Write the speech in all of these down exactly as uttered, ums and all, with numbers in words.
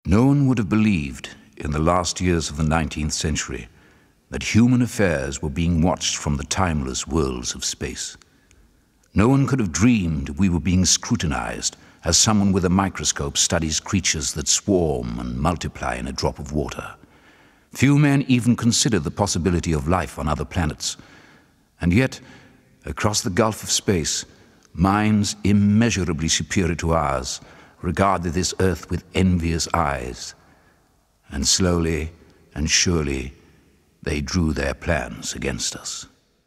No one would have believed in the last years of the nineteenth century that human affairs were being watched from the timeless worlds of space. No one could have dreamed we were being scrutinized as someone with a microscope studies creatures that swarm and multiply in a drop of water. Few men even considered the possibility of life on other planets. And yet, across the gulf of space, minds immeasurably superior to ours regarded this Earth with envious eyes. And slowly and surely, they drew their plans against us.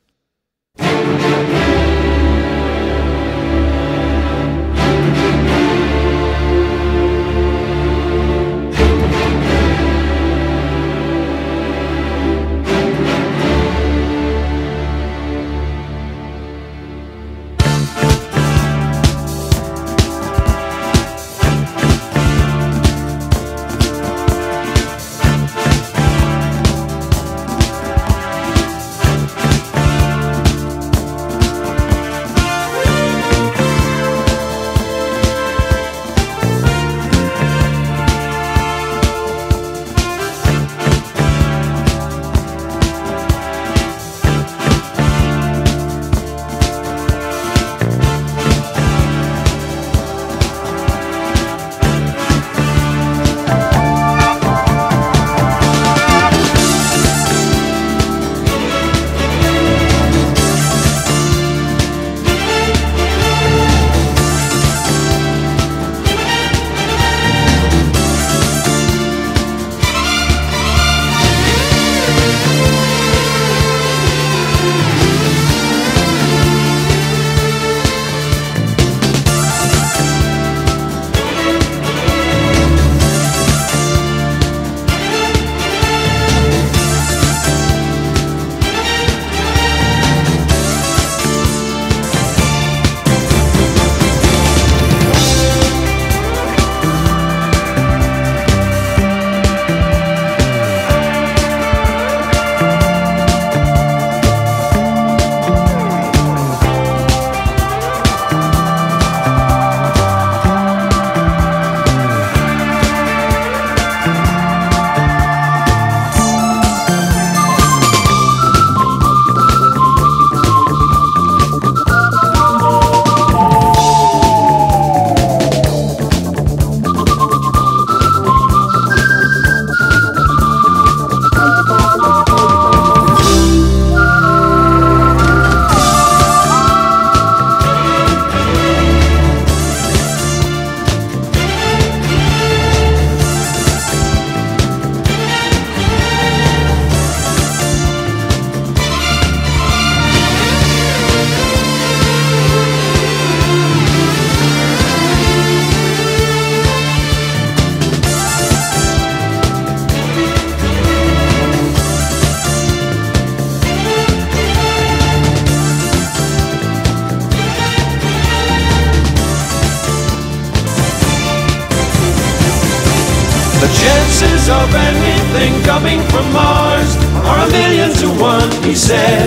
The chances of anything coming from Mars are a million to one, he said.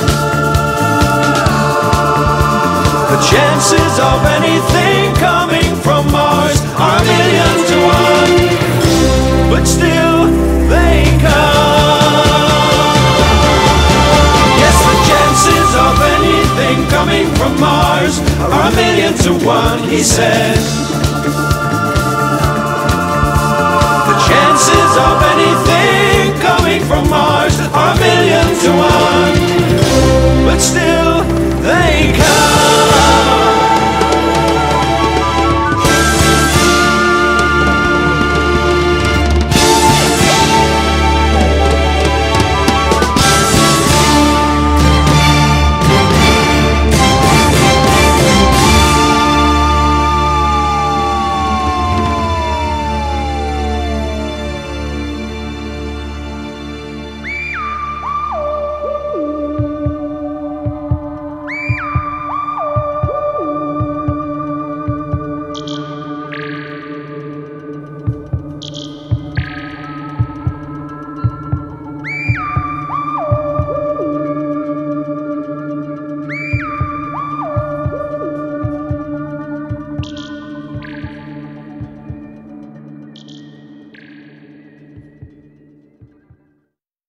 The chances of anything coming from Mars are a million to one, but still they come. Yes, the chances of anything coming from Mars are a million to one, he said.